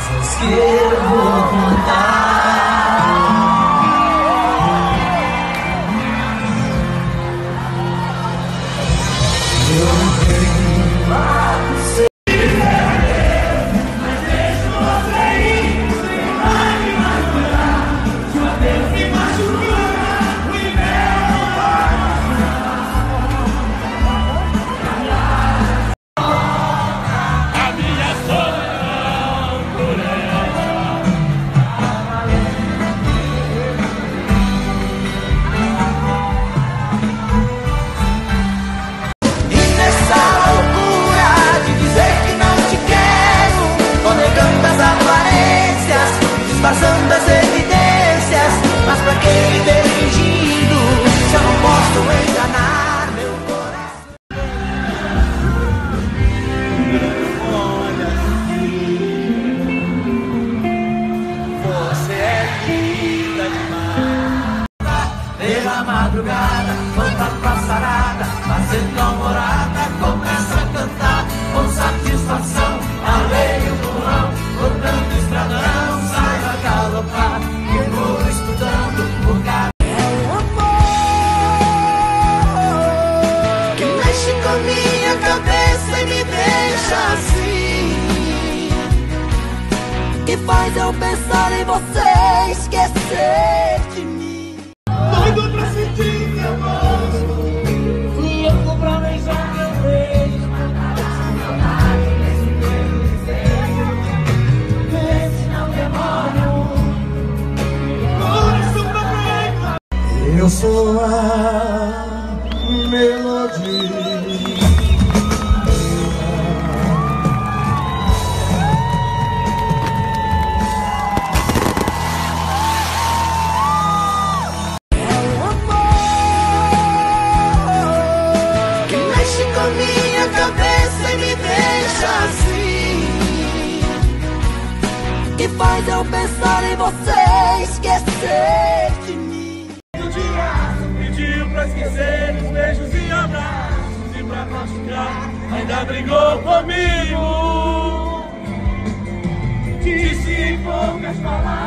coisas que eu vou contar. Eu venho lá do céu. Mas deixo você ir, sem lágrimas chorar. Sua Deus me machucou, o inverno não vai passar. A minha solidão por ela. E nessa loucura de dizer que não te quero, tô negando as aparências, disfarçando as evidências. Mas pra que viver fingindo, se eu não posso enganar meu coração? Olha assim, você é linda demais. Pela madrugada, volta passarada, fazendo alvorada, começa a cantar com satisfação. Além o burrão, cortando estradão, saiba galopar, que vou estudando por caminho. É o amor que mexe com minha cabeça e me deixa assim, que faz eu pensar em você, esquecer de mim. Doido pra sentir meu gosto, louco pra beijar meu beijo. Vê se não demora. Coração pra break. Eu sou a melodia. Minha cabeça e me deixa assim, que faz eu pensar em você, esquecer de mim. Um dia pediu pra esquecer os beijos e abraços, e pra machucar ainda brigou comigo. Disse em poucas palavras